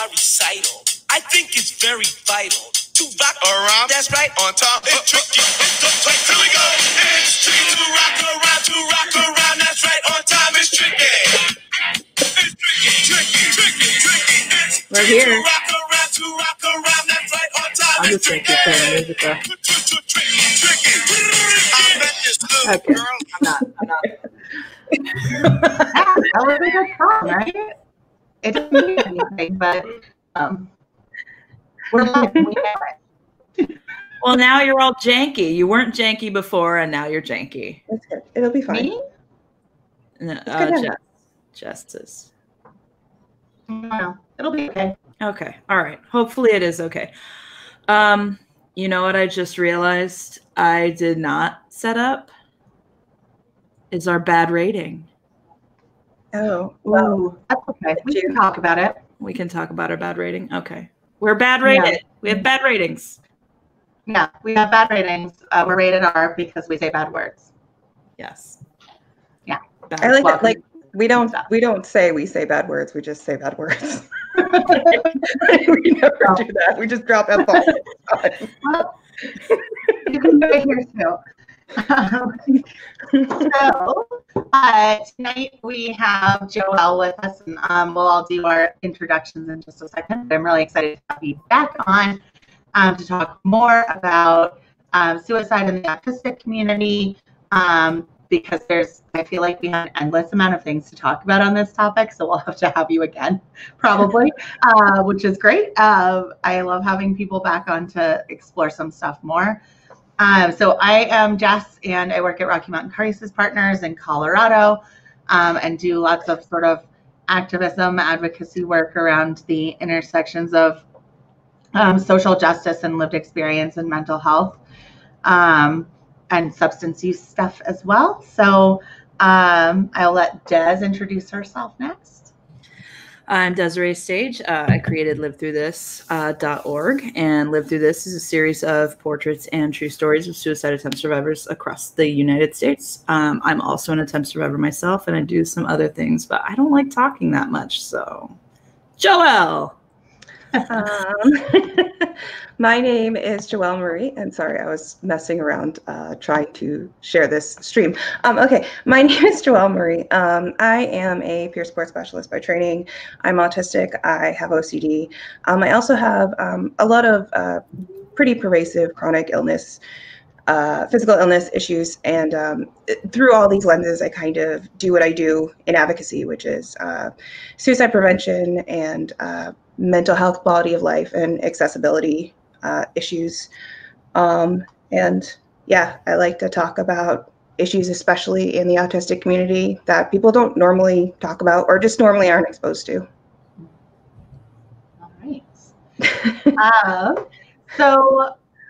my recital. I think it's very vital to rock around. That's right. On time. It's tricky. Here we go. It's tricky to rock around. To rock around. That's right. On time. It's tricky. It's tricky. We're here. To rock around. To rock around. That's right. On time. I'm just going to keep playing music though. I met this little girl. I'm not. That was a good song, right? It doesn't mean anything, but we're live. We know it. Well, now you're all janky. You weren't janky before, and now you're janky. That's good. It'll be fine. Me? No, Jess is. No, it'll be okay. Okay. All right. Hopefully it is okay. You know what I just realized I did not set up is our bad rating. Oh, well, that's okay. We can talk about it. We can talk about our bad rating. Okay. We're bad rated. Yeah. We have bad ratings. Yeah, we have bad ratings. We're rated R because we say bad words. Yes. Yeah. Bad. I like that. Like we don't say we say bad words. We just say bad words. We never do that. We just drop F all the time. Well, you can do it here too. So tonight we have Joelle with us, and we'll all do our introductions in just a second. But I'm really excited to have you back on to talk more about suicide in the autistic community, because I feel like we have an endless amount of things to talk about on this topic, so we'll have to have you again, probably, which is great. I love having people back on to explore some stuff more. So I am Jess, and I work at Rocky Mountain Crisis Partners in Colorado, and do lots of sort of activism, advocacy work around the intersections of social justice and lived experience and mental health, and substance use stuff as well. So I'll let Des introduce herself next. I'm Dese'Rae Stage. I created LiveThroughThis.org, and Live Through This is a series of portraits and true stories of suicide attempt survivors across the United States. I'm also an attempt survivor myself, and I do some other things, but I don't like talking that much. So, Joelle. My name is Joelle Marie, and sorry, I was messing around trying to share this stream. Okay, my name is Joelle Marie. I am a peer support specialist by training. I'm autistic. I have OCD. I also have a lot of pretty pervasive chronic illness, physical illness issues, and through all these lenses, I kind of do what I do in advocacy, which is suicide prevention and mental health, quality of life, and accessibility issues. And yeah, I like to talk about issues, especially in the autistic community, that people don't normally talk about or just normally aren't exposed to. All right. So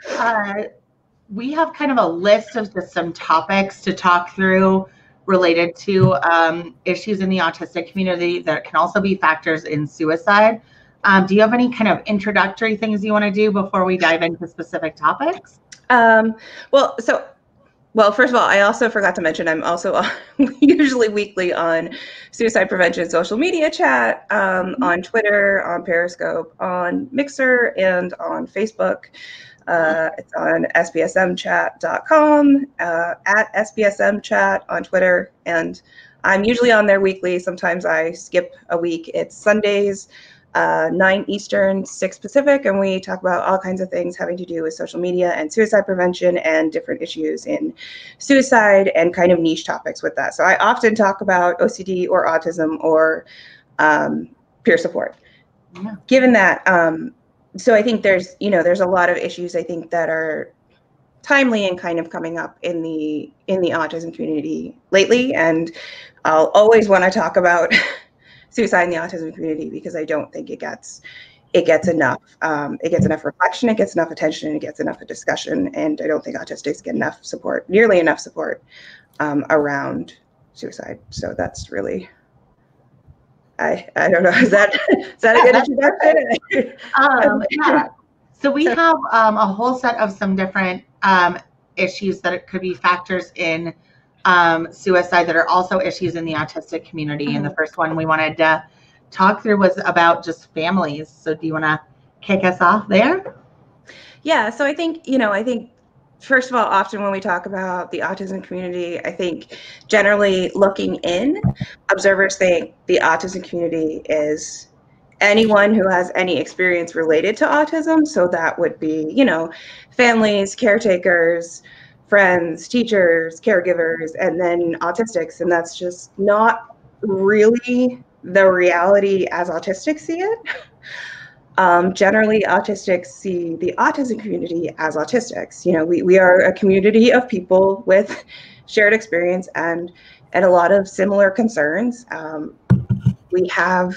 we have kind of a list of just some topics to talk through related to issues in the autistic community that can also be factors in suicide. Do you have any kind of introductory things you want to do before we dive into specific topics? Well, first of all, I also forgot to mention I'm also usually weekly on suicide prevention social media chat, on Twitter, on Periscope, on Mixer, and on Facebook. It's on sbsmchat.com, at sbsmchat on Twitter, and I'm usually on there weekly. Sometimes I skip a week. It's Sundays, 9 Eastern, 6 Pacific, and we talk about all kinds of things having to do with social media and suicide prevention and different issues in suicide and kind of niche topics with that. So I often talk about OCD or autism or peer support. Yeah. Given that, so I think there's a lot of issues I think that are timely and kind of coming up in the autism community lately, and I'll always want to talk about suicide in the autism community because I don't think it gets enough. It gets enough reflection, it gets enough attention, and it gets enough discussion. And I don't think autistics get enough support, nearly enough support around suicide. So that's really, I don't know. Is that a good introduction? Yeah. So we have a whole set of some different issues that it could be factors in suicide that are also issues in the autistic community. And the first one we wanted to talk through was about just families. So do you want to kick us off there? Yeah, so I think, first of all, often when we talk about the autism community, I think generally looking in, observers think the autism community is anyone who has any experience related to autism. So that would be, families, caretakers, friends, teachers, caregivers, and then autistics. And that's just not really the reality as autistics see it. Generally, autistics see the autism community as autistics. We are a community of people with shared experience and a lot of similar concerns. We have,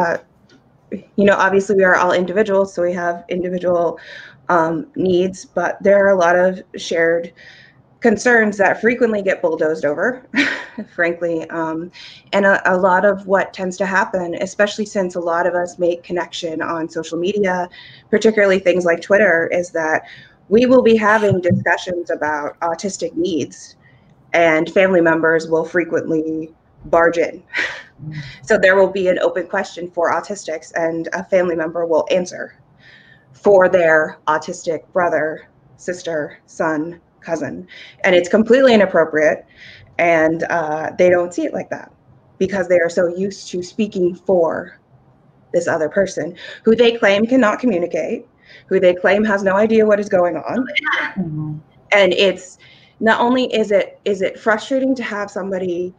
obviously we are all individuals, so we have individual needs, but there are a lot of shared concerns that frequently get bulldozed over, frankly. And a lot of what tends to happen, especially since a lot of us make connection on social media, particularly things like Twitter, is that we will be having discussions about autistic needs and family members will frequently barge in. So there will be an open question for autistics and a family member will answer for their autistic brother, sister, son, cousin, and it's completely inappropriate, and they don't see it like that because they are so used to speaking for this other person who they claim cannot communicate, who they claim has no idea what is going on. Mm-hmm. And it's not only is it frustrating to have somebody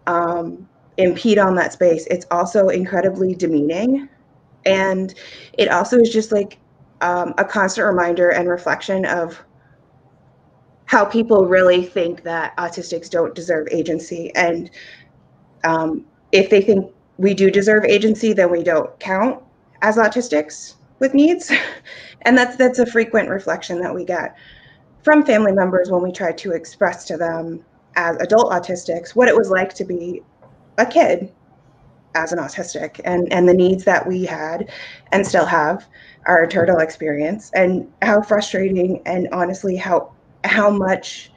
impede on that space, it's also incredibly demeaning, and it also is just like a constant reminder and reflection of how people really think that autistics don't deserve agency. And if they think we do deserve agency, then we don't count as autistics with needs. And that's a frequent reflection that we get from family members when we try to express to them as adult autistics what it was like to be a kid as an autistic and the needs that we had and still have, our eternal experience, and how frustrating and honestly how much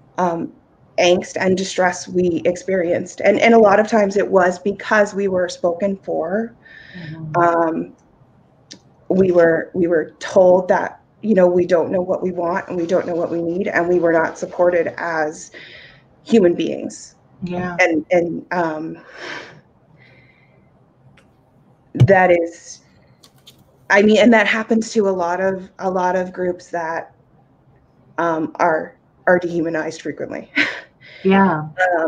angst and distress we experienced. And a lot of times it was because we were spoken for. Mm-hmm. We were told that, we don't know what we want and we don't know what we need, and we were not supported as human beings. Yeah. And that is, and that happens to a lot of groups that are dehumanized frequently. Yeah.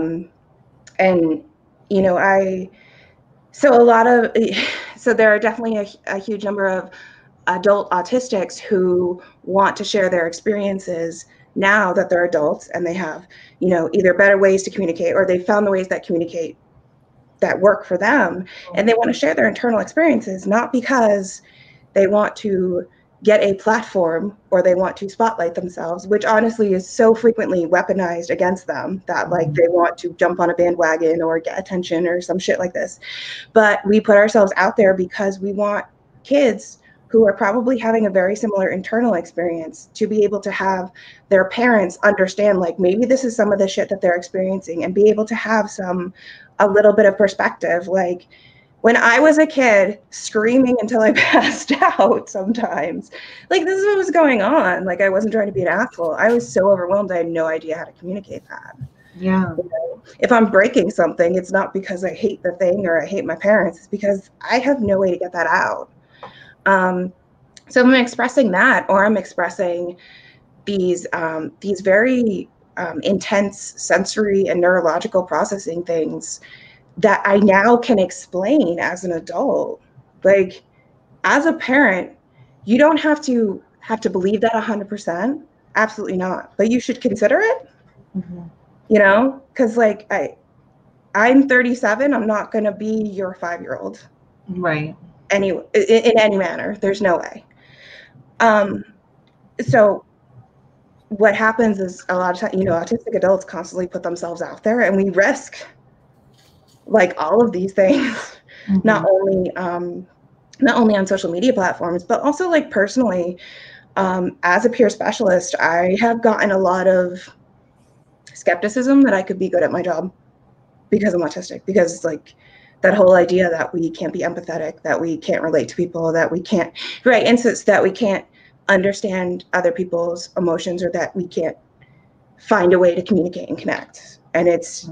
So there are definitely a huge number of adult autistics who want to share their experiences now that they're adults and they have, either better ways to communicate, or they found the ways that communicate that work for them, and they want to share their internal experiences, not because they want to get a platform or they want to spotlight themselves, which honestly is so frequently weaponized against them that like they want to jump on a bandwagon or get attention or some shit like this. But we put ourselves out there because we want kids who are probably having a very similar internal experience to be able to have their parents understand, like, maybe this is some of the shit that they're experiencing, and be able to have a little bit of perspective. Like, when I was a kid screaming until I passed out sometimes, like, this is what was going on. Like, I wasn't trying to be an asshole. I was so overwhelmed. I had no idea how to communicate that. Yeah. If I'm breaking something, it's not because I hate the thing or I hate my parents. It's because I have no way to get that out. So I'm expressing that, or I'm expressing these very intense sensory and neurological processing things that I now can explain as an adult. Like, as a parent, you don't have to believe that 100%. Absolutely not. But you should consider it. Mm-hmm. Because like I'm 37. I'm not going to be your 5-year-old. Right. Anyway, in any manner, there's no way. So what happens is a lot of times, autistic adults constantly put themselves out there, and we risk like all of these things, mm-hmm. not only on social media platforms, but also like personally, as a peer specialist, I have gotten a lot of skepticism that I could be good at my job because I'm autistic, because like that whole idea that we can't be empathetic, that we can't relate to people, that we can't, right, and so that we can't understand other people's emotions, or that we can't find a way to communicate and connect. And it's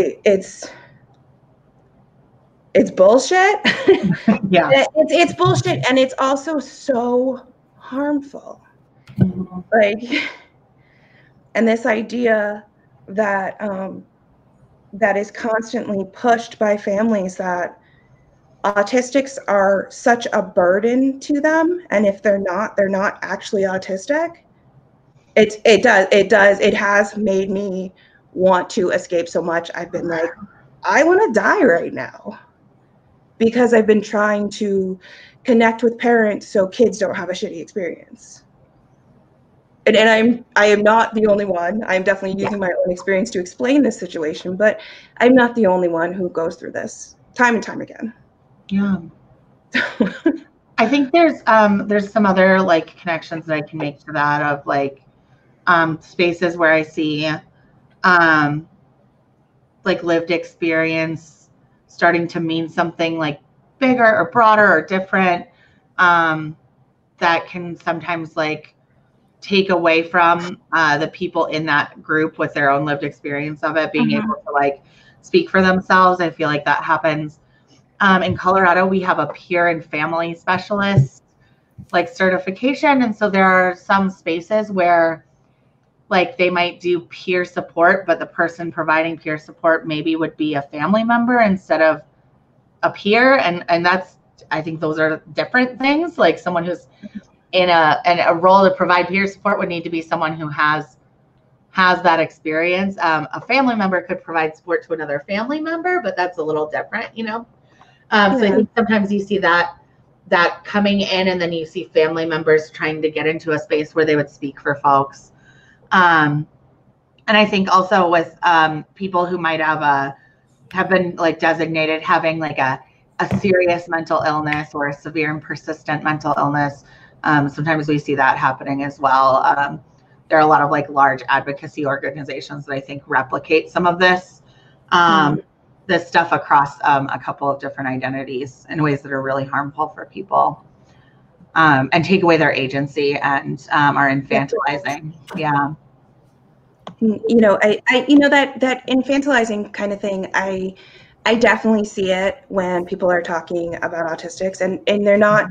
bullshit. Yeah. It's bullshit, and it's also so harmful. Like, and this idea that that is constantly pushed by families, that autistics are such a burden to them, and if they're not actually autistic. It has made me want to escape so much. I've been like, I want to die right now, because I've been trying to connect with parents so kids don't have a shitty experience. And I am not the only one. I'm definitely using my own experience to explain this situation, but I'm not the only one who goes through this time and time again. Yeah. I think there's some other like connections that I can make to that, of like spaces where I see like lived experience starting to mean something like bigger or broader or different, that can sometimes like take away from the people in that group with their own lived experience of it being able to like speak for themselves. I feel like that happens. In Colorado, we have a peer and family specialist like certification. And so there are some spaces where like they might do peer support, but the person providing peer support maybe would be a family member instead of a peer. And that's, I think those are different things. Like someone who's in a role to provide peer support would need to be someone who has that experience. A family member could provide support to another family member, but that's a little different, you know? So I think sometimes you see that coming in, and then you see family members trying to get into a space where they would speak for folks. And I think also with people who might have been like designated having like a serious mental illness or a severe and persistent mental illness, sometimes we see that happening as well. There are a lot of like large advocacy organizations that I think replicate some of this this stuff across a couple of different identities in ways that are really harmful for people, and take away their agency and are infantilizing. Yeah. You know, I you know, that infantilizing kind of thing, I definitely see it when people are talking about autistics, and they're not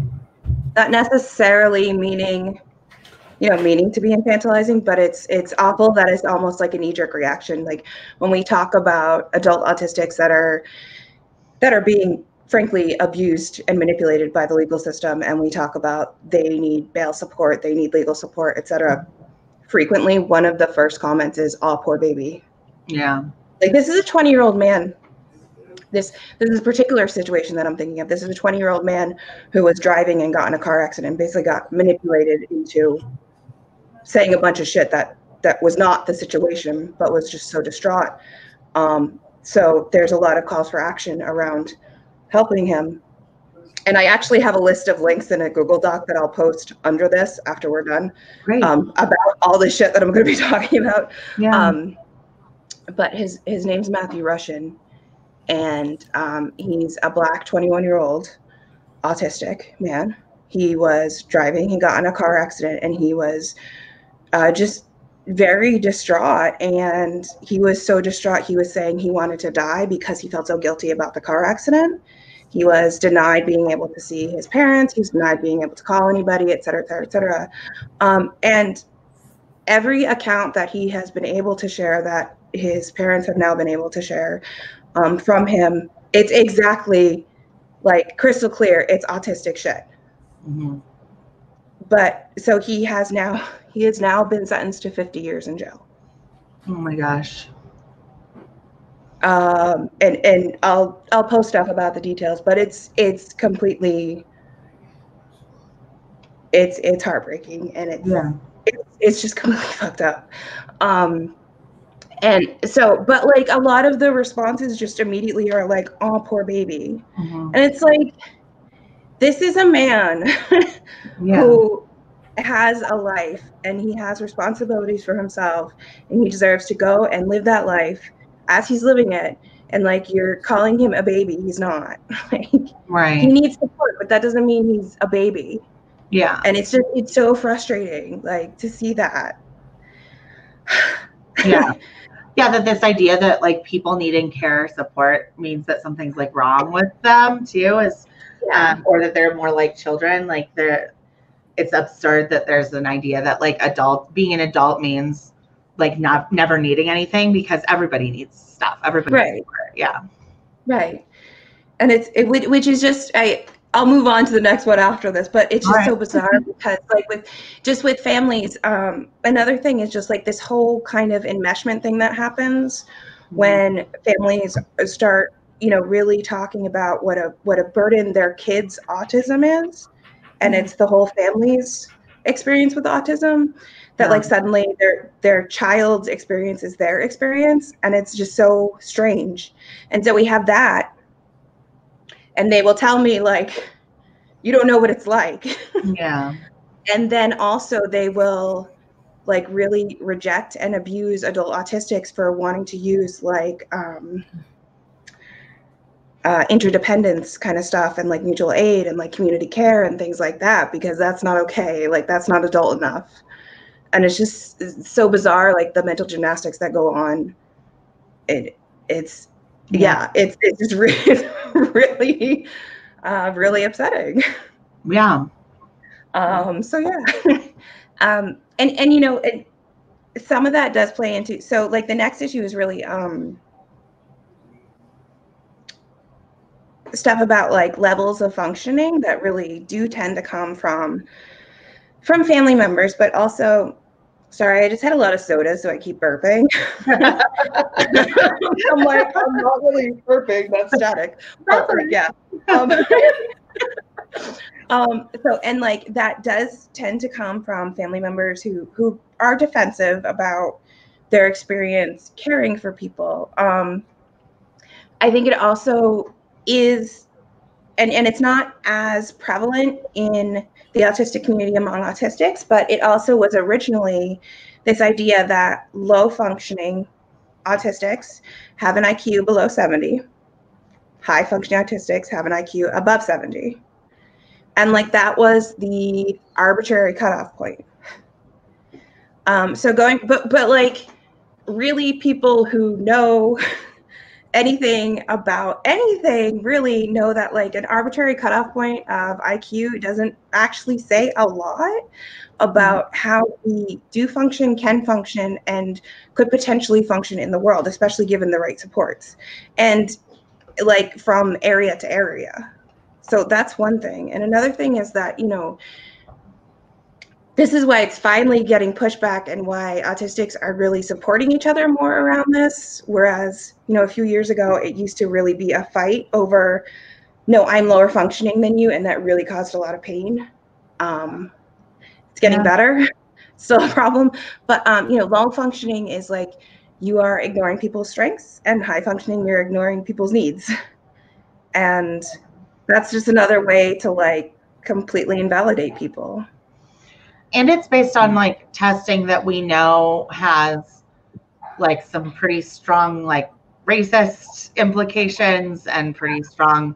necessarily meaning to be infantilizing, but it's awful that it's almost like a knee-jerk reaction. Like when we talk about adult autistics that are being frankly abused and manipulated by the legal system, and we talk about they need bail support, they need legal support, etc. Frequently, one of the first comments is, "Oh, poor baby." Yeah. Like, this is a 20-year-old man. This is a particular situation that I'm thinking of. This is a 20-year-old man who was driving and got in a car accident, basically got manipulated into saying a bunch of shit that was not the situation, but was just so distraught. So there's a lot of calls for action around helping him. And I actually have a list of links in a Google Doc that I'll post under this after we're done, about all the shit that I'm going to be talking about. Yeah. But his name's Matthew Rushin, and he's a Black 21-year-old autistic man. He was driving, he got in a car accident, and he was just very distraught. And he was so distraught, he was saying he wanted to die because he felt so guilty about the car accident. He was denied being able to see his parents. He was denied being able to call anybody, et cetera, et cetera, et cetera. And every account that he has been able to share, that his parents have now been able to share from him, it's exactly like crystal clear. It's autistic shit. Mm-hmm. But so he has now been sentenced to 50 years in jail. Oh my gosh. And I'll post stuff about the details, but it's completely, it's heartbreaking, and it's just completely fucked up. And so, but like a lot of the responses just immediately are like, "Oh, poor baby." And it's like, this is a man who has a life, and he has responsibilities for himself, and he deserves to go and live that life as he's living it, and like you're calling him a baby. He's not. Like, Right. he needs support, but that doesn't mean he's a baby. Yeah. And it's so frustrating, like, to see that. Yeah. Yeah, that this idea that like people needing care or support means that something's like wrong with them too, is or that they're more like children. Like it's absurd that there's an idea that like being an adult means like never needing anything, because everybody needs stuff. Everybody needs support. Yeah. Right. And which is just, I'll move on to the next one after this, but it's just so bizarre because like with families, another thing is just like this whole kind of enmeshment thing that happens when families start, you know, really talking about what a burden their kids' autism is. And it's the whole family's experience with autism that like suddenly their child's experience is their experience. And it's just so strange. And so we have that. And they will tell me like, you don't know what it's like. Yeah. And then also they will like really reject and abuse adult autistics for wanting to use like interdependence kind of stuff and like mutual aid and like community care and things like that, because that's not okay. Like that's not adult enough. And it's so bizarre, like the mental gymnastics that go on. It's just really really upsetting. Yeah. So yeah. And you know, some of that does play into, so like the next issue is really stuff about like levels of functioning that really do tend to come from family members, but also, sorry, I just had a lot of soda, so I keep burping. I'm like, I'm not really burping, that's static. Yeah. So, and like that does tend to come from family members who are defensive about their experience caring for people. I think it also is, and it's not as prevalent in the autistic community among autistics, but it also was originally this idea that low functioning autistics have an IQ below 70, high functioning autistics have an IQ above 70. And like that was the arbitrary cutoff point. So but like really people who know anything about anything really know that like an arbitrary cutoff point of IQ doesn't actually say a lot about how we do function, can function, and could potentially function in the world, especially given the right supports, and like from area to area. So that's one thing. And another thing is that, you know, this is why it's finally getting pushback and why autistics are really supporting each other more around this. Whereas, you know, a few years ago, it used to really be a fight over, no, I'm lower functioning than you. And that really caused a lot of pain. It's getting better, still a problem. But, you know, low functioning is like you are ignoring people's strengths, and high functioning, you're ignoring people's needs. And that's just another way to like completely invalidate people. And it's based on like testing that we know has like some pretty strong like racist implications and pretty strong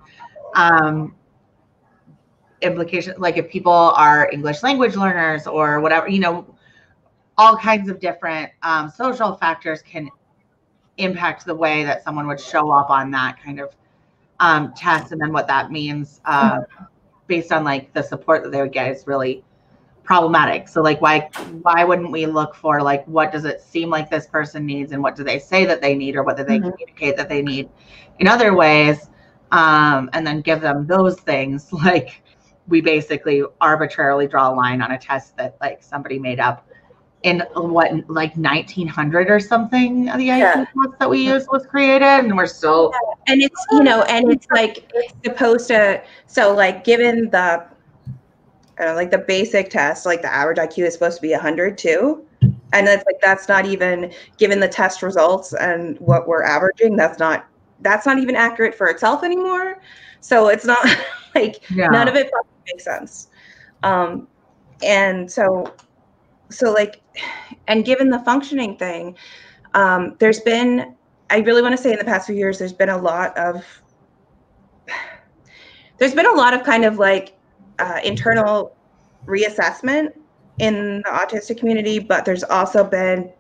implications. Like if people are English language learners or whatever, you know, all kinds of different social factors can impact the way that someone would show up on that kind of test. And then what that means based on like the support that they would get is really problematic. So like why wouldn't we look for like what does it seem like this person needs, and what do they say that they need, or what do they communicate that they need in other ways, and then give them those things. Like we basically arbitrarily draw a line on a test that like somebody made up in what, like 1900 or something. The IQ test that we used was created, and we're still and it's, you know, and it's like it's supposed to, so like given the like the basic test, like the average IQ is supposed to be 100 too. And it's like, that's not even, given the test results and what we're averaging, that's not even accurate for itself anymore. So it's not like, none of it makes sense. And so like, and given the functioning thing, there's been I really want to say in the past few years, there's been a lot of kind of like internal reassessment in the autistic community, but there's also been,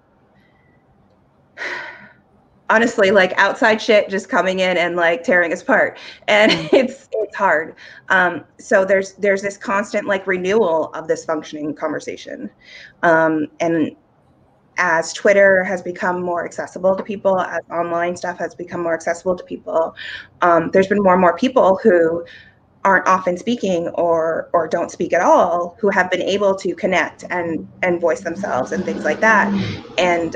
honestly, like outside shit just coming in and like tearing us apart, and it's hard. So there's this constant like renewal of this functioning conversation, and as Twitter has become more accessible to people, as online stuff has become more accessible to people, there's been more and more people who aren't often speaking or don't speak at all, who have been able to connect and voice themselves and things like that. And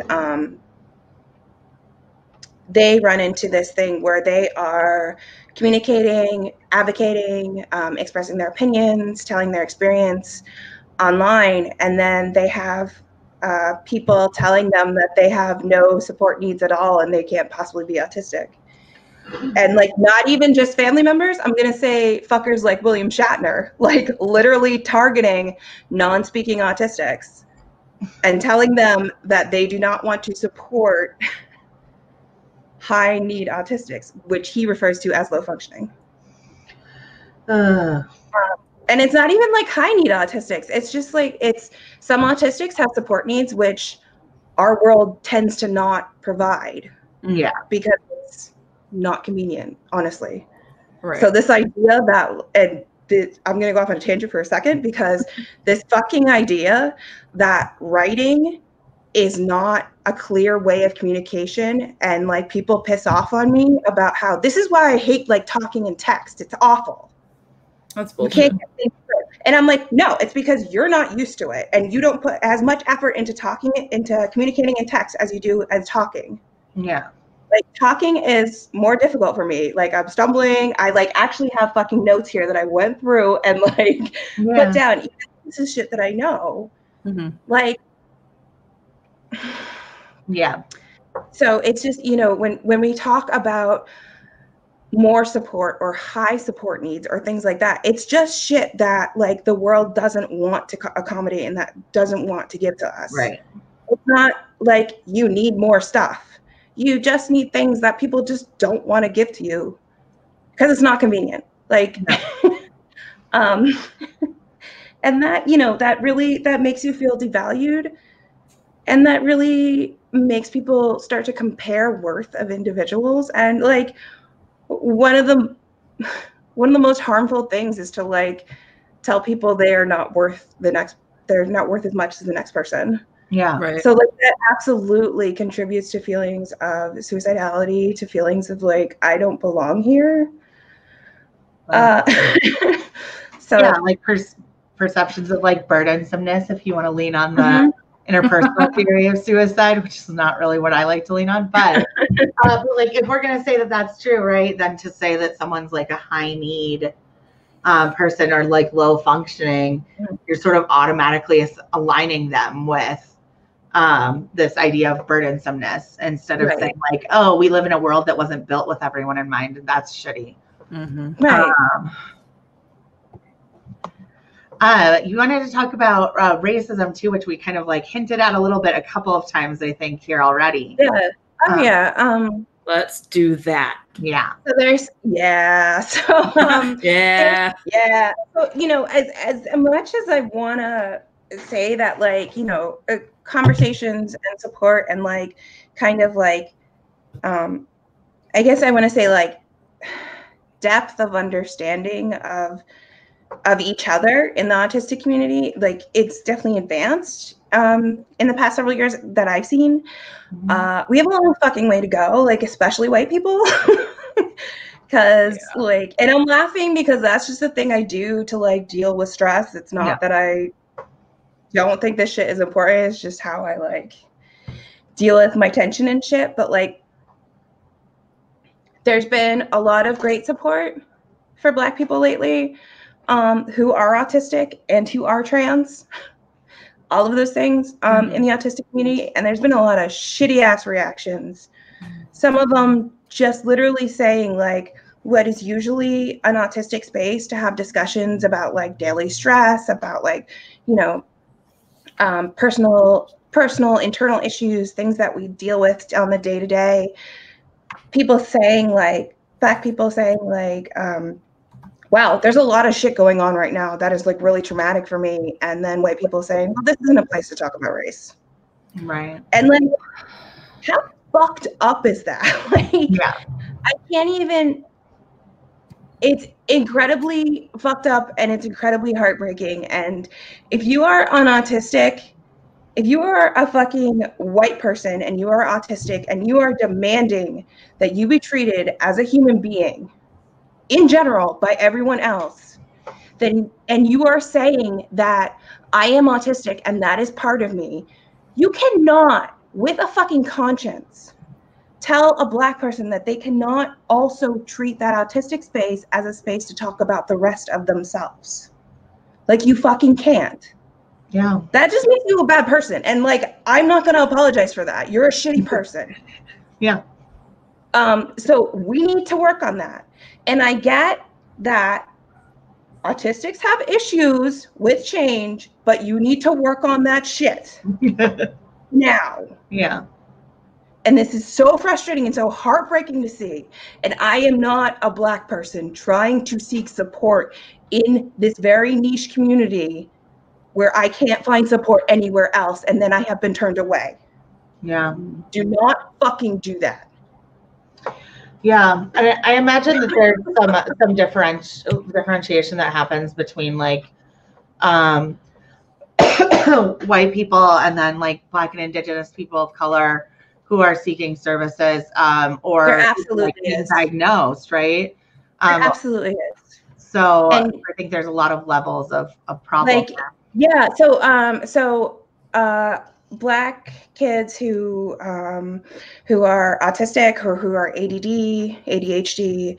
they run into this thing where they are communicating, advocating, expressing their opinions, telling their experience online, and then they have people telling them that they have no support needs at all and they can't possibly be autistic. And like, not even just family members, I'm going to say fuckers like William Shatner, like literally targeting non-speaking autistics and telling them that they do not want to support high need autistics, which he refers to as low functioning. And it's not even like high need autistics. It's just like, it's some autistics have support needs, which our world tends to not provide. Yeah. Because it's not convenient, honestly. Right. So this idea that, I'm going to go off on a tangent for a second, because this fucking idea that writing is not a clear way of communication, and like people piss off on me about how this is why I hate like talking in text. It's awful. That's bullshit. You can't get things through. And I'm like, no, it's because you're not used to it and you don't put as much effort into communicating in text as you do as talking. Yeah. Like talking is more difficult for me. Like I'm stumbling. I like actually have fucking notes here that I went through and like put down. Even this is shit that I know. Mm-hmm. Like, yeah. So it's just, you know, when we talk about more support or high support needs or things like that, it's just shit that like the world doesn't want to accommodate and that doesn't want to give to us. Right. It's not like you need more stuff. You just need things that people just don't want to give to you because it's not convenient. Like, no. And that, you know, that makes you feel devalued. And that really makes people start to compare worth of individuals. And like one of the most harmful things is to like tell people they're not worth as much as the next person. Yeah. Right. So like that absolutely contributes to feelings of suicidality, to feelings of like, I don't belong here. So yeah, like perceptions of like burdensomeness, if you want to lean on the interpersonal theory of suicide, which is not really what I like to lean on, but like if we're going to say that that's true, right, then to say that someone's like a high need person or like low functioning, you're sort of automatically aligning them with this idea of burdensomeness instead of saying like, oh, we live in a world that wasn't built with everyone in mind, and that's shitty. Right. You wanted to talk about racism too, which we kind of like hinted at a little bit a couple of times, I think, here already. Yeah. Let's do that. Yeah. So there's So So, you know, as much as I want to say that, like, you know, conversations and support and like kind of like, I guess I want to say like depth of understanding of each other in the autistic community, like it's definitely advanced in the past several years that I've seen. We have a long fucking way to go, like especially white people. Because like, and I'm laughing because that's just the thing I do to like deal with stress. It's not that I don't think this shit is important. It's just how I like deal with my tension and shit. But like, there's been a lot of great support for Black people lately who are autistic and who are trans. All of those things in the autistic community. And there's been a lot of shitty ass reactions. Some of them just literally saying like what is usually an autistic space to have discussions about like daily stress, about like, you know, personal internal issues, things that we deal with on the day-to-day. people saying like, Black people saying like, wow, there's a lot of shit going on right now that is like really traumatic for me. And then white people saying, well, this isn't a place to talk about race. Right. And then how fucked up is that? Like, Yeah. I can't even, it's incredibly fucked up and it's incredibly heartbreaking. And if you are an autistic, if you are a fucking white person and you are autistic and you are demanding that you be treated as a human being in general by everyone else, then, and you are saying that I am autistic and that is part of me, you cannot, with a fucking conscience, tell a Black person that they cannot also treat that autistic space as a space to talk about the rest of themselves. Like, you fucking can't. Yeah. That just makes you a bad person. And like, I'm not going to apologize for that. You're a shitty person. Yeah. So we need to work on that. And I get that autistics have issues with change, but you need to work on that shit now. Yeah. And this is so frustrating and so heartbreaking to see. And I am not a Black person trying to seek support in this very niche community where I can't find support anywhere else, and then I have been turned away. Yeah. Do not fucking do that. Yeah. I imagine that there's some differentiation that happens between like white people and then like Black and Indigenous people of color who are seeking services or absolutely like being diagnosed, right? There absolutely is. So and I think there's a lot of levels of problems. Like, yeah. So Black kids who are autistic or who are ADD, ADHD,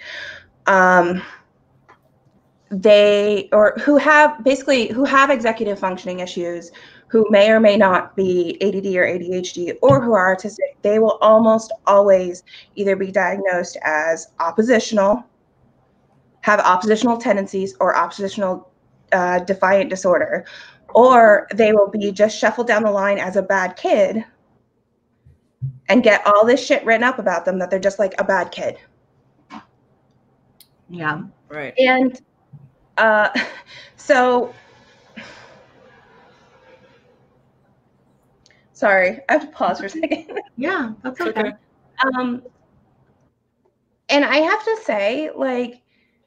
who have executive functioning issues, who may or may not be ADD or ADHD, or who are autistic, they will almost always either be diagnosed as oppositional, have oppositional tendencies, or oppositional defiant disorder, or they will be just shuffled down the line as a bad kid and get all this shit written up about them that they're just like a bad kid. Yeah. Right. And so, sorry, I have to pause for a second. Yeah, that's okay. And I have to say, like,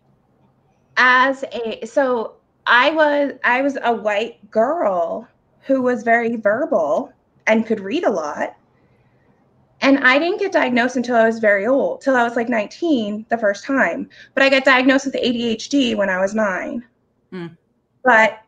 I was a white girl who was very verbal and could read a lot. And I didn't get diagnosed until I was very old, till I was like 19 the first time. But I got diagnosed with ADHD when I was 9. But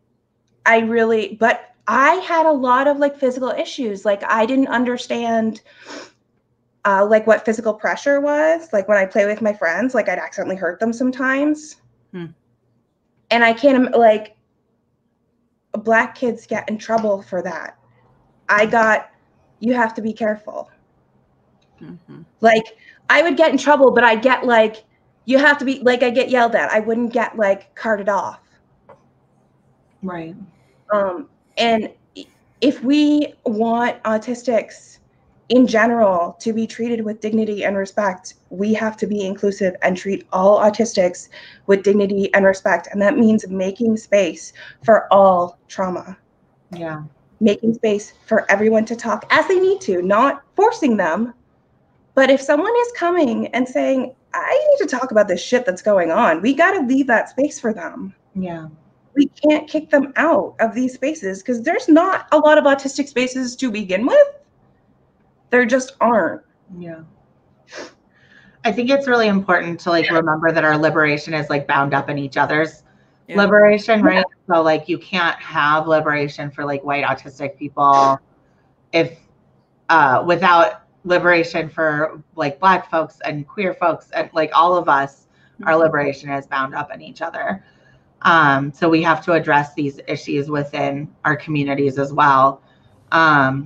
I had a lot of like physical issues. Like, I didn't understand like what physical pressure was. Like, when I play with my friends, like I'd accidentally hurt them sometimes. And I can't, like, Black kids get in trouble for that. You have to be careful. Like, I would get in trouble, but I get like, you have to be, like, I get yelled at. I wouldn't get like carted off. Right. And if we want autistics in general to be treated with dignity and respect, we have to be inclusive and treat all autistics with dignity and respect. And that means making space for all trauma. Yeah. Making space for everyone to talk as they need to, not forcing them. But if someone is coming and saying, I need to talk about this shit that's going on, we got to leave that space for them. Yeah. We can't kick them out of these spaces because there's not a lot of autistic spaces to begin with. There just aren't. Yeah. I think it's really important to like remember that our liberation is like bound up in each other's liberation, right? So like you can't have liberation for like white autistic people if without liberation for like Black folks and queer folks and like all of us, our liberation is bound up in each other. So we have to address these issues within our communities as well. And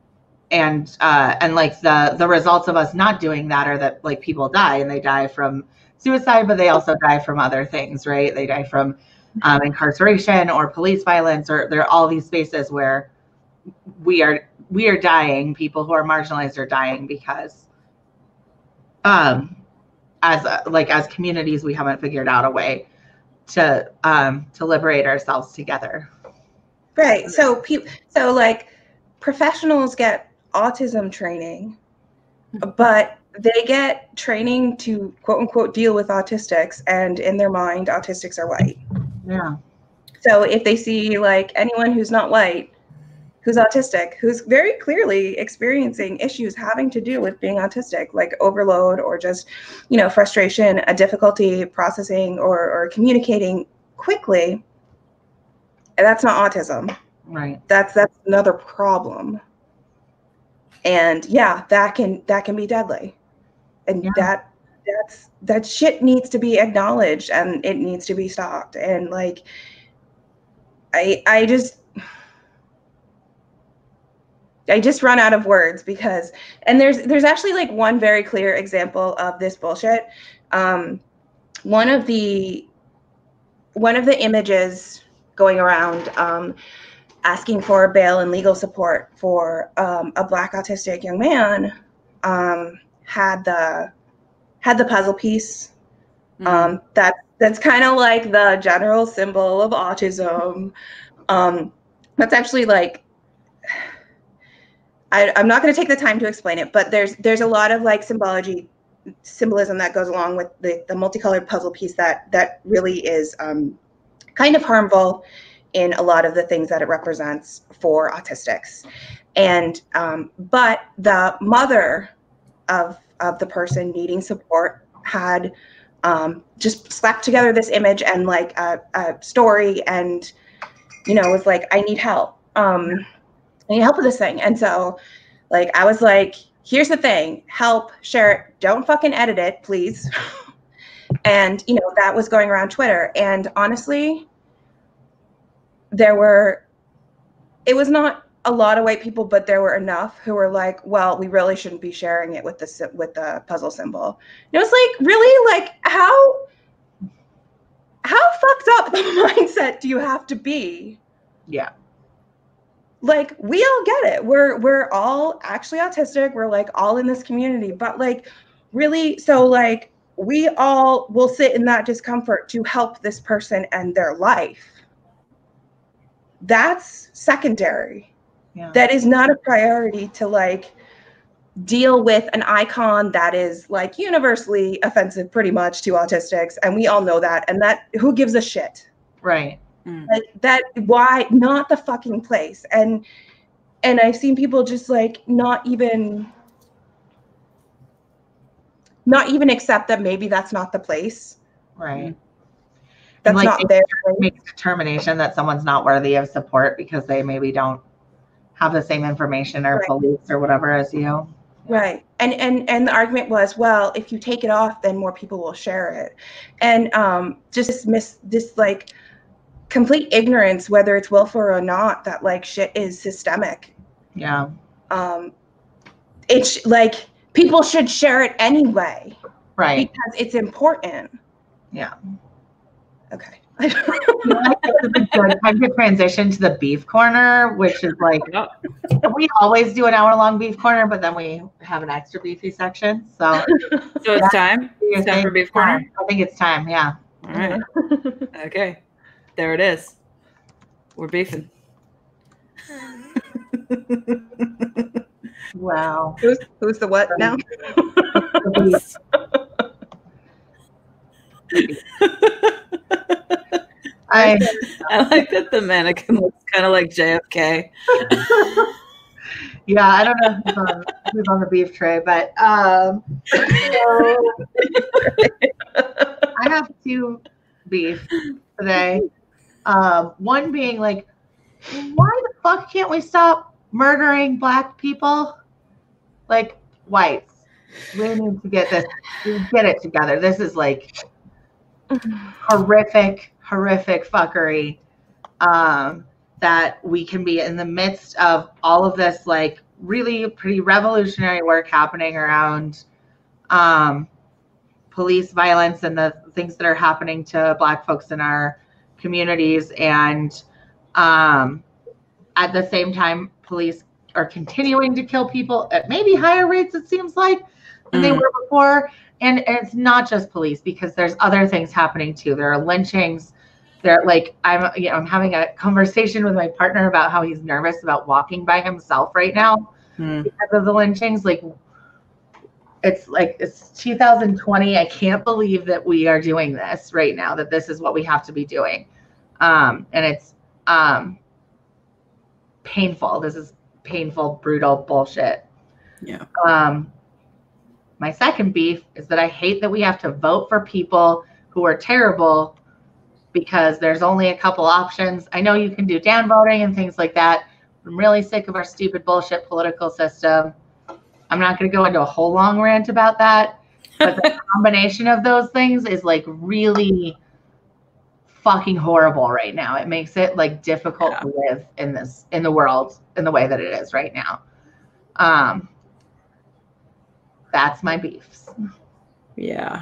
like the results of us not doing that are that like people die, and they die from suicide, but they also die from other things, right? They die from incarceration or police violence, or there are all these spaces where we are dying. People who are marginalized are dying because as communities, we haven't figured out a way to liberate ourselves together. Right. So like professionals get autism training, but they get training to quote unquote deal with autistics, and in their mind, autistics are white. Yeah. So if they see like anyone who's not white, who's autistic, who's very clearly experiencing issues having to do with being autistic, like overload or just, frustration, a difficulty processing or communicating quickly, that's not autism. Right. That's another problem. And yeah, that can be deadly. And that shit needs to be acknowledged, and it needs to be stopped. And like I just run out of words because, and there's actually like one very clear example of this bullshit. One of the images going around asking for bail and legal support for a Black autistic young man had the puzzle piece. That's kind of like the general symbol of autism. That's actually like, I'm not going to take the time to explain it, but there's a lot of like symbolism that goes along with the multicolored puzzle piece that really is kind of harmful in a lot of the things that it represents for autistics. And but the mother of the person needing support had just slapped together this image and like a story, and was like, I need help. I need help with this thing. And so like I was like, here's the thing, help, share it, don't fucking edit it, please. And that was going around Twitter. And honestly, it was not a lot of white people, but there were enough who were like, well, we really shouldn't be sharing it with the puzzle symbol. And it was like, really? Like how fucked up the mindset do you have to be? Yeah. Like, we all get it. We're all actually autistic. We're like all in this community, but like really, so like we all will sit in that discomfort to help this person and their life. That's secondary. Yeah. That is not a priority to like deal with an icon that is like universally offensive pretty much to autistics. And we all know that. And that, who gives a shit? Right. Like that, why not the fucking place? And I've seen people just like not even accept that maybe that's not the place. Right. That's like not there. Make a determination that someone's not worthy of support because they maybe don't have the same information or beliefs or whatever as you. Right. And the argument was, well, if you take it off, then more people will share it. And just miss this like complete ignorance, whether it's willful or not, that like shit is systemic. Yeah. It's like people should share it anyway. Right. Because it's important. Yeah. Okay. It's a good time to transition to the beef corner, which is like, we always do an hour-long beef corner, but then we have an extra beefy section. So it's time? It's time for beef corner? I think it's time, yeah. All right. Okay. There it is. We're beefing. Wow. Who's the what now? I like that the mannequin looks kind of like JFK. Yeah, I don't know who's on the beef tray, but so I have two beef today. One being like, why the fuck can't we stop murdering Black people? Like whites. We need to get it together. This is like horrific fuckery that we can be in the midst of all of this like really pretty revolutionary work happening around police violence and the things that are happening to Black folks in our communities, and at the same time police are continuing to kill people at maybe higher rates, it seems like, than they were before. And it's not just police, because there's other things happening too. There are lynchings. They're like, I'm having a conversation with my partner about how he's nervous about walking by himself right now because of the lynchings. It's 2020. I can't believe that we are doing this right now, that this is what we have to be doing. And it's painful. This is painful, brutal bullshit. Yeah. My second beef is that I hate that we have to vote for people who are terrible because there's only a couple options. I know you can do down voting and things like that. I'm really sick of our stupid bullshit political system. I'm not going to go into a whole long rant about that, but the combination of those things is like really fucking horrible right now. It makes it like difficult to live in the world in the way that it is right now. That's my beefs. Yeah.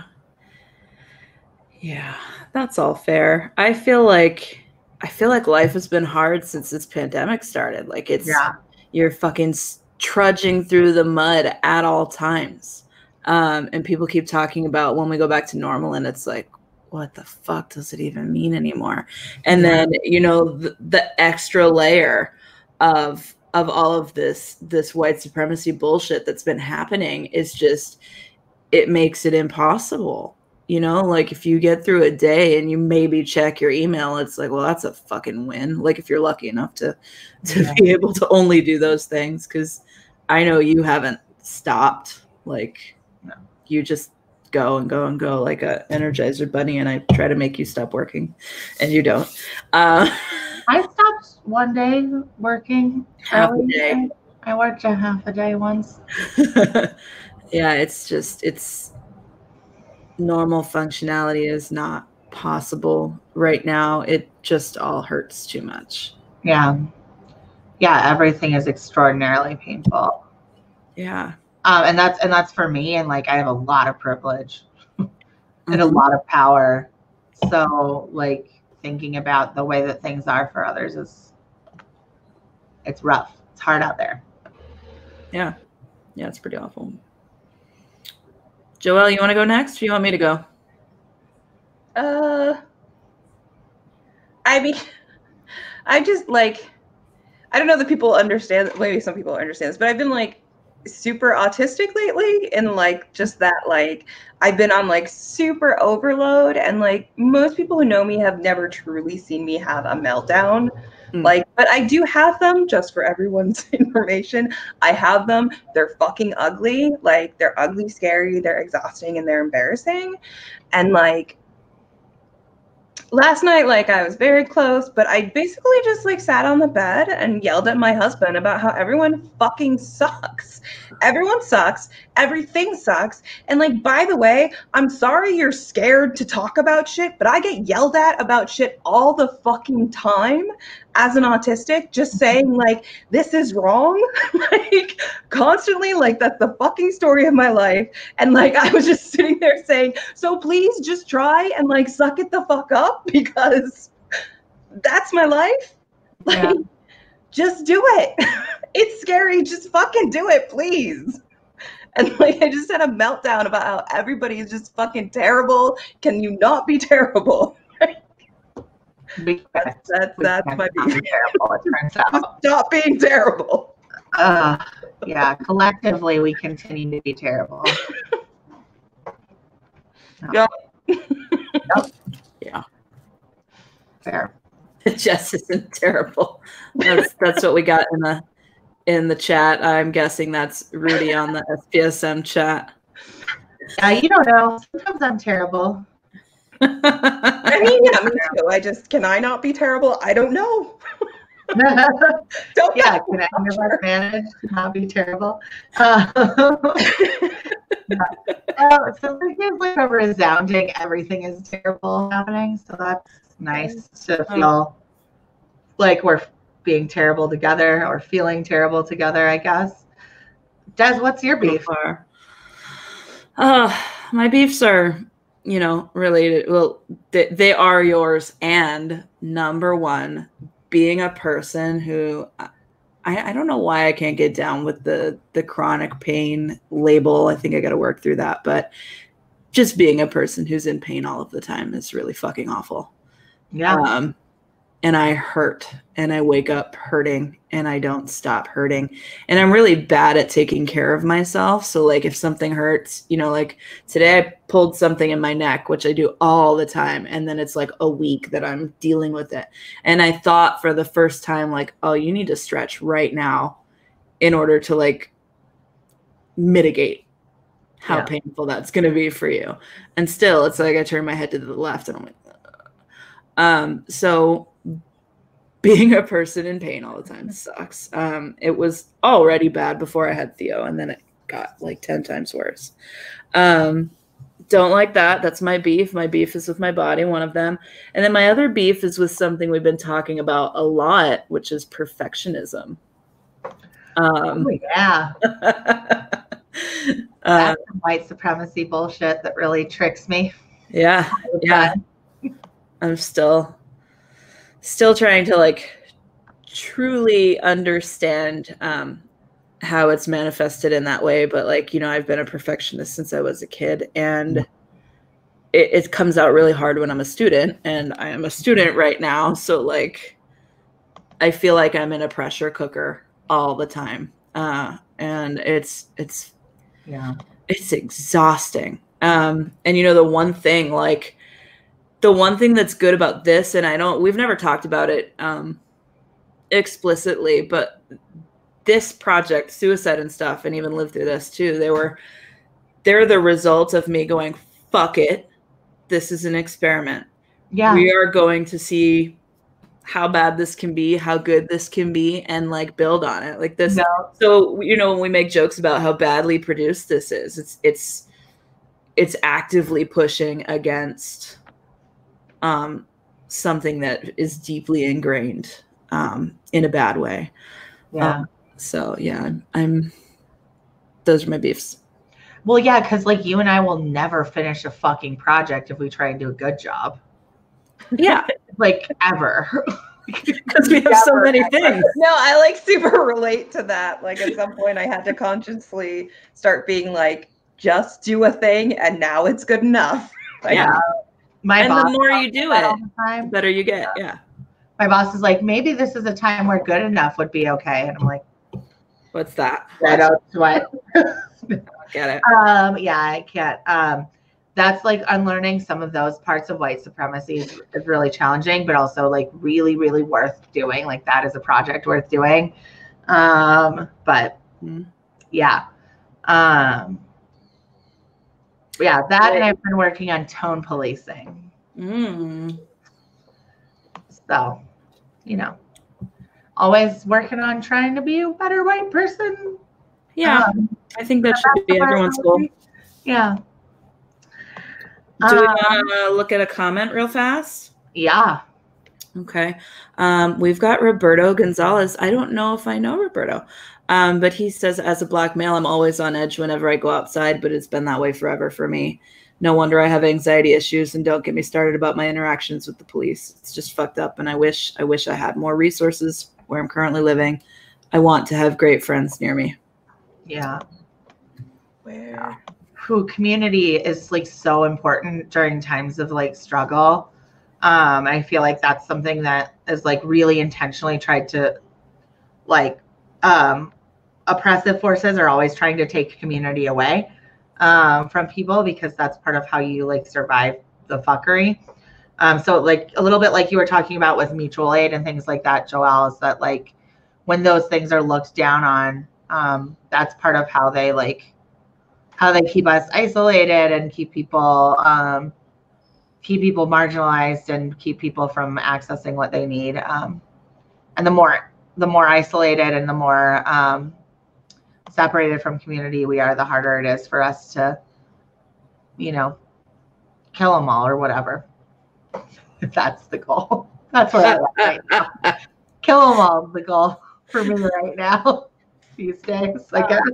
Yeah, that's all fair. I feel like life has been hard since this pandemic started. Like you're fucking trudging through the mud at all times. And people keep talking about when we go back to normal, and it's like, what the fuck does it even mean anymore? And then, the extra layer of all of this white supremacy bullshit that's been happening is just, it makes it impossible. Like if you get through a day and you maybe check your email, it's like, well, that's a fucking win. Like if you're lucky enough to be able to only do those things, because I know you haven't stopped. Like you just go and go and go like a Energizer bunny, and I try to make you stop working and you don't. I stopped one day working. Half a day. I worked a half a day once. Yeah, it's normal functionality is not possible right now. It just all hurts too much. Yeah, everything is extraordinarily painful. Yeah. And that's for me, and like I have a lot of privilege and a lot of power. So like thinking about the way that things are for others it's rough. It's hard out there. Yeah. Yeah, it's pretty awful. Joelle, you want to go next, or you want me to go? I mean, I just like, I don't know that people understand, maybe some people understand this, but I've been like super autistic lately, and like just that, like I've been on like super overload, and like most people who know me have never truly seen me have a meltdown. Like, but I do have them, just for everyone's information. I have them. They're fucking ugly. Like they're ugly, scary, they're exhausting, and they're embarrassing. And like last night, like I was very close, but I basically just like sat on the bed and yelled at my husband about how everyone fucking sucks. Everyone sucks. Everything sucks. And like, by the way, I'm sorry you're scared to talk about shit, but I get yelled at about shit all the fucking time as an autistic, just saying like, this is wrong, like constantly, like that's the fucking story of my life. And like, I was just sitting there saying, so please just try and like suck it the fuck up, because that's my life. Like, just do it. It's scary. Just fucking do it, please. And like, I just had a meltdown about how everybody is just fucking terrible. Can you not be terrible? That's my beef. Terrible, it turns out. Stop being terrible. Yeah, collectively we continue to be terrible. Yep. Yeah. Fair. Jess isn't terrible. That's what we got in the chat. I'm guessing that's Rudy on the SPSM chat. You don't know. Sometimes I'm terrible. I mean, yeah, me too. Can I not be terrible? I don't know. Can I never manage to not be terrible? So there's like a resounding everything is terrible happening. So that's nice to feel like we're being terrible together or feeling terrible together, I guess. Des, what's your beef? My beefs are, related. Well, they are yours. And number one, being a person who I don't know why I can't get down with the chronic pain label. I think I got to work through that. But just being a person who's in pain all of the time is really fucking awful. Yeah. And I hurt, and I wake up hurting, and I don't stop hurting. And I'm really bad at taking care of myself. So like if something hurts, you know, like today I pulled something in my neck, which I do all the time. And then it's like a week that I'm dealing with it. And I thought for the first time, like, oh, you need to stretch right now in order to like mitigate how painful that's going to be for you. And still it's like I turn my head to the left and I'm like, so being a person in pain all the time sucks. It was already bad before I had Theo, and then it got like 10 times worse. Don't like that. That's my beef. My beef is with my body, one of them. And then my other beef is with something we've been talking about a lot, which is perfectionism. Yeah. That's some white supremacy bullshit that really tricks me. Yeah. Yeah. I'm still trying to like truly understand how it's manifested in that way. But like, you know, I've been a perfectionist since I was a kid, and it comes out really hard when I'm a student, and I am a student right now. So like, I feel like I'm in a pressure cooker all the time. And it's exhausting. And you know, the one thing that's good about this, and we've never talked about it explicitly, but this project, Suicide and Stuff, and even Live Through This too, they're the result of me going, fuck it, this is an experiment. Yeah. We are going to see how bad this can be, how good this can be, and like build on it. Like this. No. So, you know, when we make jokes about how badly produced this is, it's actively pushing against something that is deeply ingrained in a bad way. Yeah. So yeah, those are my beefs. Well, yeah, because like you and I will never finish a fucking project if we try and do a good job. Yeah. Like ever. Because we have so many things. No, I like super relate to that. Like at some point I had to consciously start being like, just do a thing and now it's good enough. Like, yeah. And the more you do it, the better you get. Yeah. My boss is like, maybe this is a time where good enough would be okay. And I'm like, what's that? I don't sweat. Get it. Yeah, I can't. That's like unlearning some of those parts of white supremacy is really challenging, but also like really, really worth doing. Like that is a project worth doing. But yeah. Yeah, that and I've been working on tone policing. So, you know, always working on trying to be a better white person. Yeah, I think that should be everyone's goal. Yeah. Do we want to look at a comment real fast? Yeah. Okay. We've got Roberto Gonzalez. I don't know if I know Roberto, but he says, as a Black male, I'm always on edge whenever I go outside, but it's been that way forever for me. No wonder I have anxiety issues, and don't get me started about my interactions with the police. It's just fucked up, and I wish I had more resources where I'm currently living. I want to have great friends near me. Yeah. Where? Community is like so important during times of like struggle. I feel like that's something that is like really intentionally tried to like oppressive forces are always trying to take community away from people, because that's part of how you like survive the fuckery. So like a little bit like you were talking about with mutual aid and things like that, Joelle, is that like when those things are looked down on, that's part of how they keep us isolated and keep people marginalized and keep people from accessing what they need. And the more isolated and the more separated from community we are, the harder it is for us to, you know, kill them all or whatever. If that's the goal. That's what I like right now. Kill them all is the goal for me right now these days, I guess.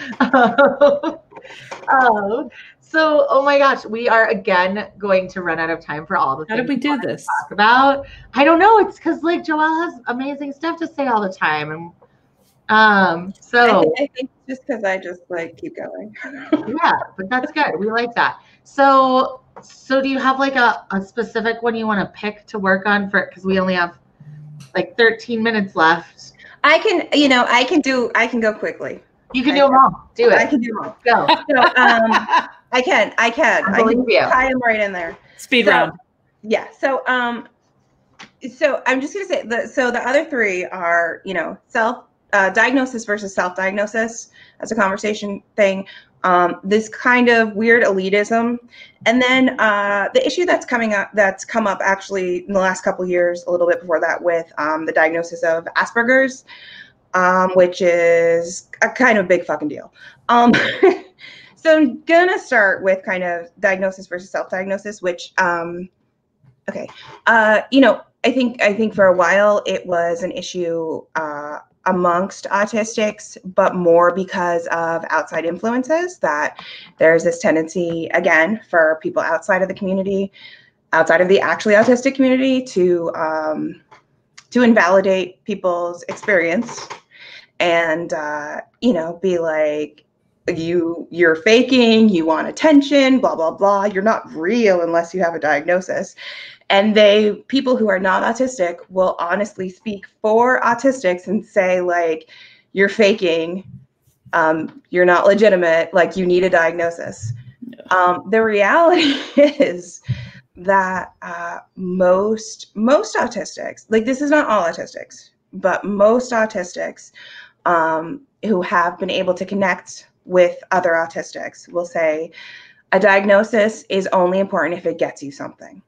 So, oh my gosh, we are again going to run out of time for all the things. How did we do this? Talk about. I don't know. It's because like Joelle has amazing stuff to say all the time, and So I think just because I just like keep going. yeah, but that's good. We like that. So do you have like a specific one you want to pick to work on for, because we only have like 13 minutes left. I can go quickly. You can do them all. Do it. I can do them all. Go. So, I can. I believe you. Tie them right in there. Speed round. Yeah. So I'm just gonna say the other three are, self diagnosis versus self-diagnosis as a conversation thing. This kind of weird elitism, and then the issue that's come up actually in the last couple of years, a little bit before that, with the diagnosis of Asperger's, which is a kind of big fucking deal. So I'm gonna start with kind of diagnosis versus self-diagnosis, which I think for a while it was an issue amongst autistics, but more because of outside influences, that there's this tendency, again, for people outside of the community, outside of the actually autistic community, to invalidate people's experience and, be like, you're faking, you want attention, blah, blah, blah. You're not real unless you have a diagnosis. And people who are not autistic will honestly speak for autistics and say, like, you're faking, you're not legitimate, like, you need a diagnosis. Yeah. The reality is that most autistics, like, this is not all autistics, but most autistics who have been able to connect with other autistics will say a diagnosis is only important if it gets you something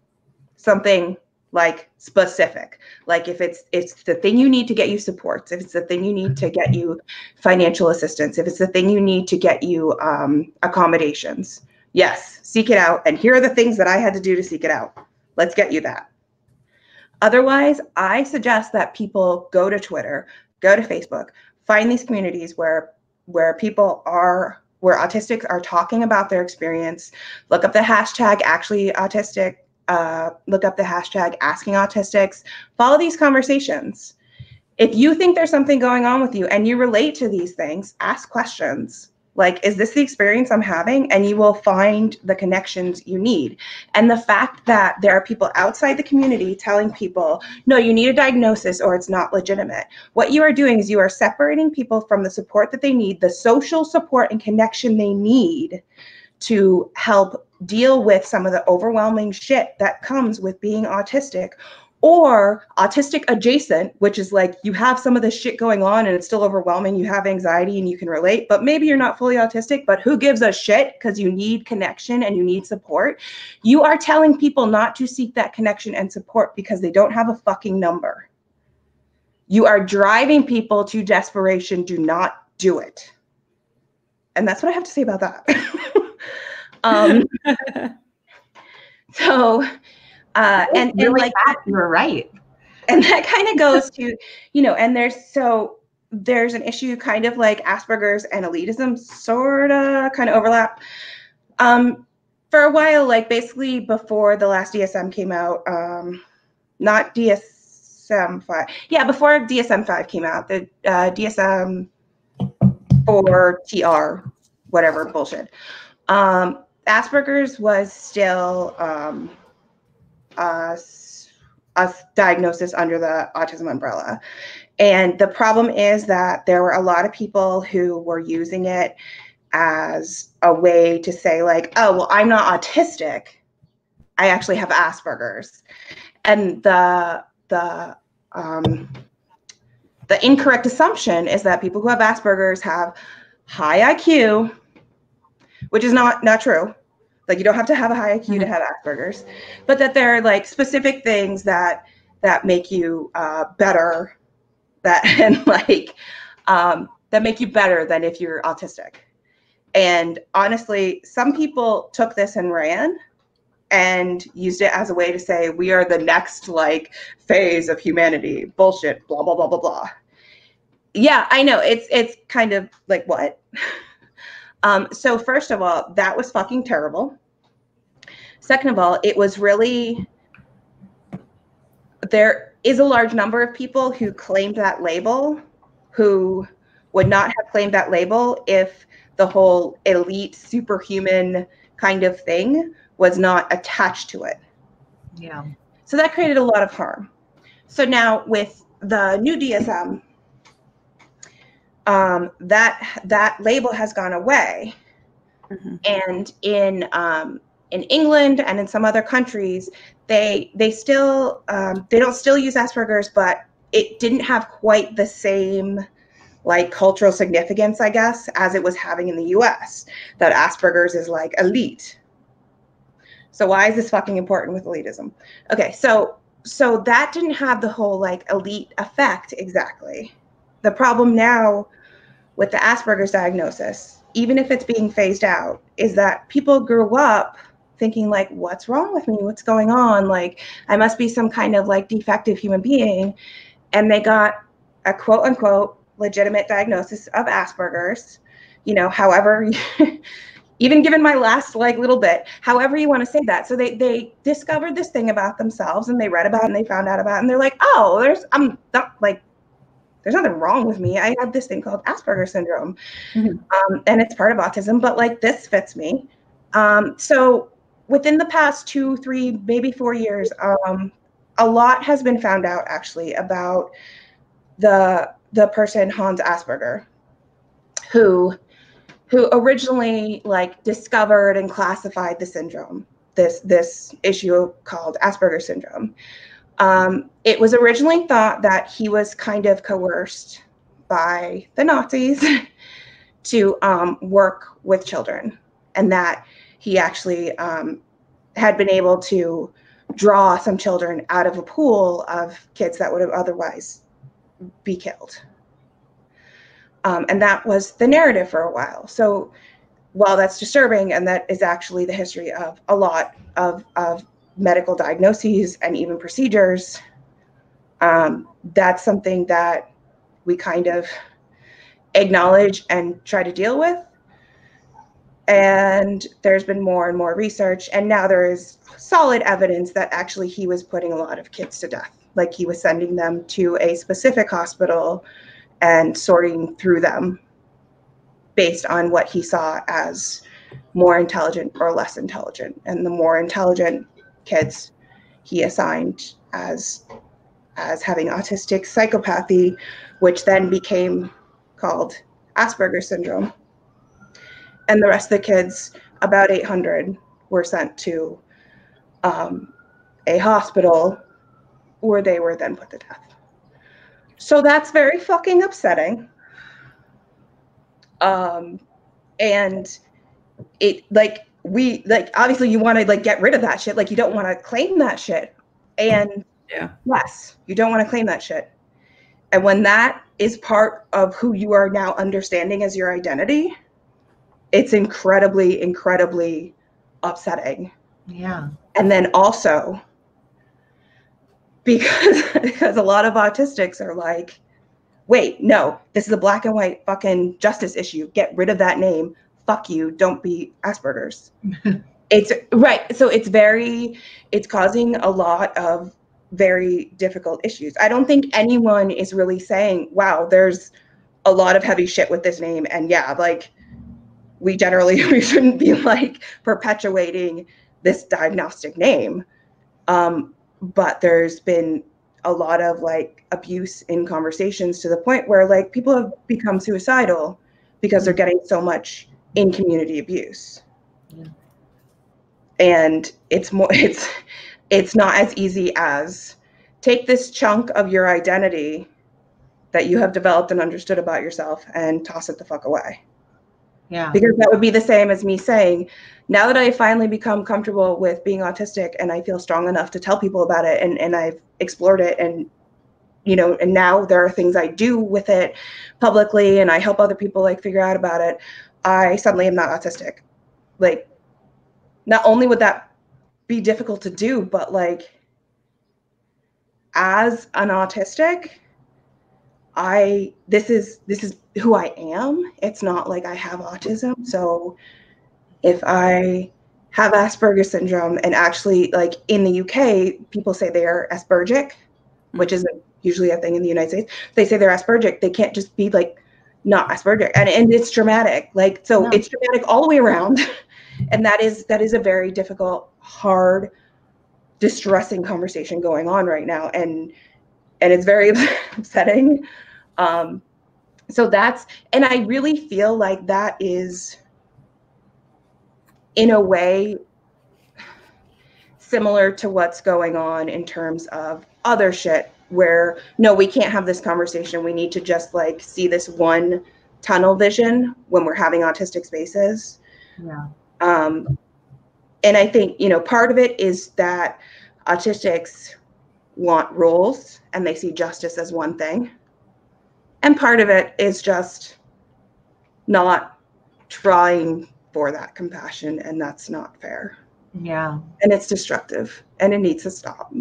like specific, like if it's the thing you need to get you supports, if it's the thing you need to get you financial assistance, if it's the thing you need to get you accommodations. Yes, seek it out. And here are the things that I had to do to seek it out. Let's get you that. Otherwise, I suggest that people go to Twitter, go to Facebook, find these communities where autistics are talking about their experience. Look up the hashtag actually autistic. Look up the hashtag asking autistics. Follow these conversations. If you think there's something going on with you and you relate to these things, ask questions. Like, is this the experience I'm having? And you will find the connections you need. And the fact that there are people outside the community telling people, no, you need a diagnosis or it's not legitimate. What you are doing is you are separating people from the support that they need, the social support and connection they need to help deal with some of the overwhelming shit that comes with being autistic, or autistic adjacent, which is like you have some of this shit going on and it's still overwhelming. You have anxiety and you can relate, but maybe you're not fully autistic, but who gives a shit, because you need connection and you need support. You are telling people not to seek that connection and support because they don't have a fucking number. You are driving people to desperation. Do not do it. And that's what I have to say about that. And really like that, you're right. And that kind of goes to, and there's an issue kind of like Asperger's and elitism sort of kind of overlap. For a while, like basically before the last DSM came out, not DSM-5. Yeah, before DSM-5 came out, the DSM or TR, whatever bullshit. Asperger's was still a diagnosis under the autism umbrella. And the problem is that there were a lot of people who were using it as a way to say, like, oh, well, I'm not autistic, I actually have Asperger's. And the incorrect assumption is that people who have Asperger's have high IQ, which is not true. Like, you don't have to have a high IQ to have Asperger's, but that there are like specific things that make you better, that make you better than if you're autistic. And honestly, some people took this and ran and used it as a way to say, we are the next like phase of humanity. Bullshit, blah, blah, blah, blah, blah. Yeah, I know. It's kind of like, what? So first of all, that was fucking terrible. Second of all, it was really, there is a large number of people who claimed that label who would not have claimed that label if the whole elite superhuman kind of thing was not attached to it. Yeah. So that created a lot of harm. So now with the new DSM, that label has gone away. And in England and in some other countries, they still they don't still use Asperger's, but it didn't have quite the same like cultural significance, I guess, as it was having in the US. That Asperger's is like elite. So why is this fucking important with elitism? Okay, so that didn't have the whole like elite effect exactly. The problem now with the Asperger's diagnosis, even if it's being phased out, is that people grew up thinking like, what's wrong with me? What's going on? Like, I must be some kind of like defective human being. And they got a quote unquote legitimate diagnosis of Asperger's, you know, however, even given my last like little bit, however you want to say that. So they discovered this thing about themselves and they read about it and they found out about it and they're like, oh, there's nothing wrong with me. I have this thing called Asperger's syndrome, and it's part of autism, but like this fits me. So within the past 2, 3, maybe 4 years, a lot has been found out actually about the person Hans Asperger, who originally like discovered and classified the syndrome, this issue called Asperger's syndrome. It was originally thought that he was kind of coerced by the Nazis to work with children, and that he actually had been able to draw some children out of a pool of kids that would have otherwise be killed. And that was the narrative for a while. So while that's disturbing, and that is actually the history of a lot of medical diagnoses and even procedures, that's something that we kind of acknowledge and try to deal with. And there's been more and more research, and now there is solid evidence that actually he was putting a lot of kids to death. Like he was sending them to a specific hospital and sorting through them based on what he saw as more intelligent or less intelligent. And the more intelligent kids he assigned as having autistic psychopathy, which then became called Asperger's syndrome. And the rest of the kids, about 800, were sent to a hospital where they were then put to death. So that's very fucking upsetting. And it obviously you want to like get rid of that shit. Like you don't want to claim that shit. And yes, you don't want to claim that shit. And when that is part of who you are now understanding as your identity, it's incredibly, incredibly upsetting. Yeah. And then also because a lot of autistics are like, wait, no, this is a black and white fucking justice issue. Get rid of that name. Fuck you. Don't be Asperger's. It's right. So it's causing a lot of very difficult issues. I don't think anyone is really saying, wow, there's a lot of heavy shit with this name. And yeah, like we shouldn't be like perpetuating this diagnostic name. But there's been a lot of like abuse in conversations to the point where like people have become suicidal because they're getting so much in community abuse. Yeah. And it's not as easy as take this chunk of your identity that you have developed and understood about yourself and toss it the fuck away. Yeah. Because that would be the same as me saying, now that I finally become comfortable with being autistic and I feel strong enough to tell people about it and I've explored it and, you know, and now there are things I do with it publicly and I help other people like figure out about it, I suddenly am not autistic. Like, not only would that be difficult to do, but like, as an autistic, this is who I am. It's not like I have autism. So if I have Asperger's syndrome, and actually like in the UK, people say they are Aspergic, which isn't usually a thing in the United States. They say they're Aspergic. They can't just be like, not Asperger, and it's dramatic. Like, so it's dramatic all the way around. And that is a very difficult, hard, distressing conversation going on right now. And it's very upsetting. So that's, and I really feel like that is, in a way, similar to what's going on in terms of other shit where, no, we can't have this conversation. We need to just like see this one tunnel vision when we're having autistic spaces. Yeah. And I think, you know, part of it is that autistics want rules and they see justice as one thing. And part of it is just not trying for that compassion, and that's not fair. Yeah. And it's destructive, and it needs to stop.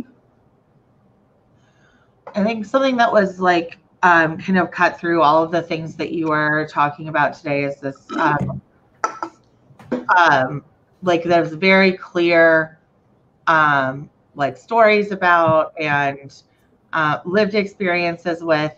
I think something that was like kind of cut through all of the things that you were talking about today is this like there's very clear like stories about and lived experiences with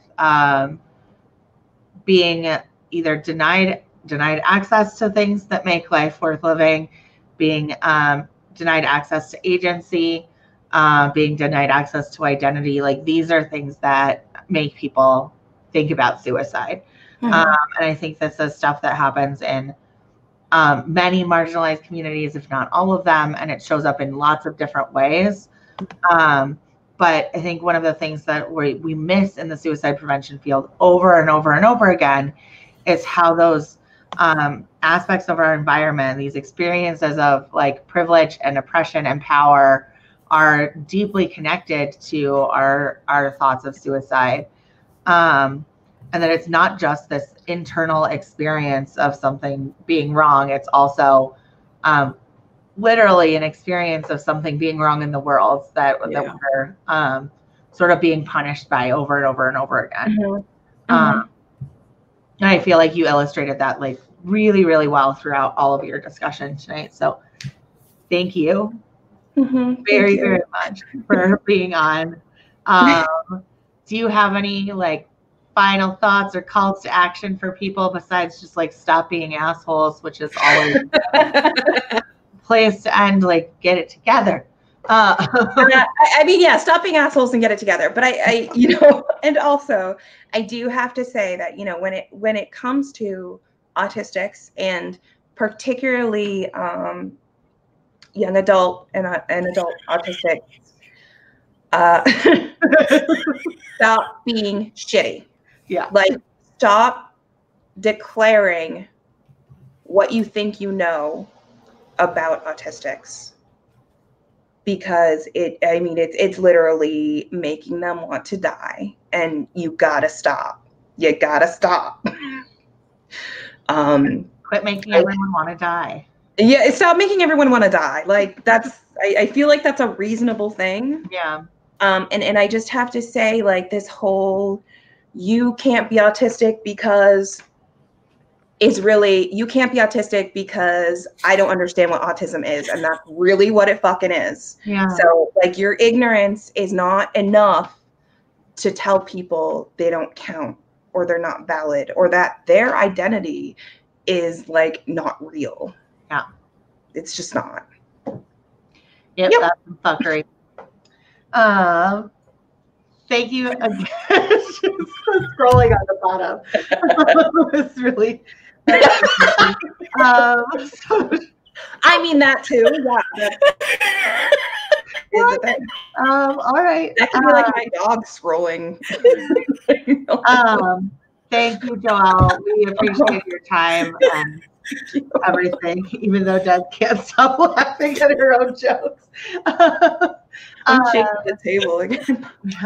being either denied access to things that make life worth living, being denied access to agency, being denied access to identity. Like these are things that make people think about suicide. And I think this is stuff that happens in many marginalized communities, if not all of them, and it shows up in lots of different ways. But I think one of the things that we miss in the suicide prevention field over and over and over again is how those aspects of our environment, these experiences of like privilege and oppression and power, are deeply connected to our thoughts of suicide. And that it's not just this internal experience of something being wrong, it's also literally an experience of something being wrong in the world that we're sort of being punished by over and over and over again. And I feel like you illustrated that like really, really well throughout all of your discussion tonight. So thank you very, very much for being on. Do you have any like final thoughts or calls to action for people besides just like stop being assholes, which is always place to end, like get it together? I mean, yeah, stop being assholes and get it together. But I you know, and also I do have to say that, you know, when it comes to autistics and particularly young adult and adult autistics, stop being shitty. Yeah. Like stop declaring what you think you know about autistics, because it's literally making them want to die, and you gotta stop. You gotta stop. Quit making everyone want to die. Yeah, stop making everyone want to die. Like I feel like that's a reasonable thing. Yeah. And I just have to say, like, this whole you can't be autistic because you can't be autistic because I don't understand what autism is. And that's really what it fucking is. Yeah. So like your ignorance is not enough to tell people they don't count or they're not valid or that their identity is like not real. Yeah. It's just not. Yep. That's some fuckery. Thank you again. Scrolling on the bottom. It's really. I mean that too. Yeah. All right. That could be like my dog scrolling. Thank you, Joelle. We appreciate your time and everything, even though Des can't stop laughing at her own jokes. I'm shaking the table again.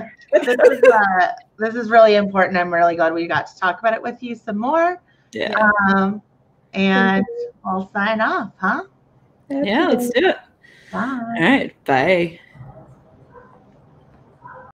This is really important. I'm really glad we got to talk about it with you some more. Yeah. And we'll sign off, huh? Yeah, let's do it. Bye. All right. Bye.